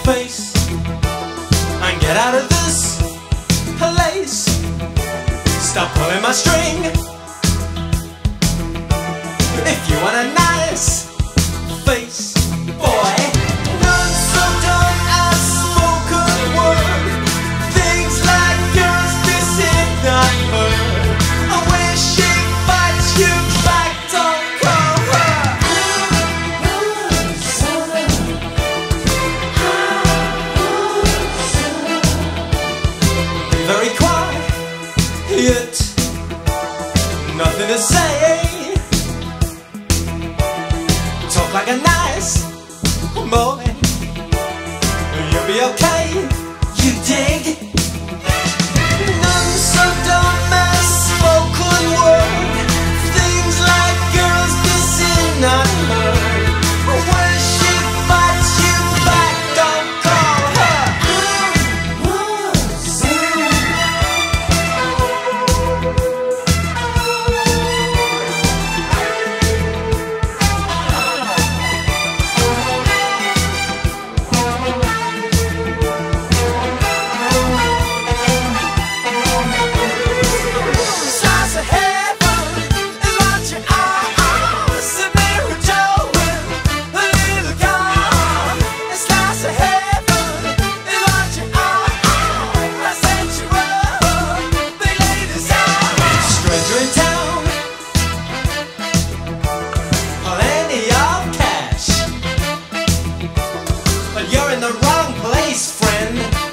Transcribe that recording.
face and get out of this place. Stop pulling my string. If you want a nice face, boy, none so dumb as spoken word. Things like girls missing not heard. And when she fights you back, don't call her. Very quiet, nothing to say. Talk like a nice boy, you'll be okay, you dig? None so dumb as spoken word. Things like girls missing not heard. When she fights you back, don't call her. You're in the wrong place, friend.